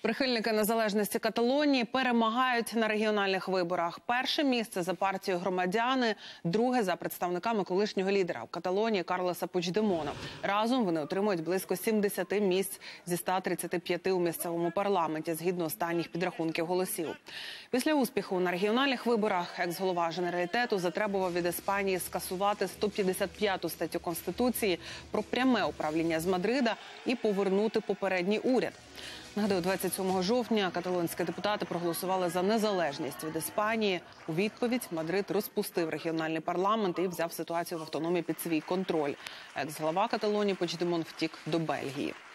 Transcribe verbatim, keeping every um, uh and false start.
Прихильники незалежності Каталонії перемагають на регіональних виборах. Перше місце за партією «Громадяни», друге за представниками колишнього лідера в Каталонії Карлеса Пучдемона. Разом вони отримують близько сімдесят місць зі ста тридцяти п'яти у місцевому парламенті, згідно останніх підрахунків голосів. Після успіху на регіональних виборах екс-голова Женералітету затребував від Іспанії скасувати сто п'ятдесят п'яту статтю Конституції про пряме управління з Мадрида і повернути попередній уряд. Нагадую, двадцять сьомого жовтня каталонські депутати проголосували за незалежність від Іспанії. У відповідь Мадрид розпустив регіональний парламент і взяв ситуацію в автономії під свій контроль. Екс-глава Каталонії Пучдемон втік до Бельгії.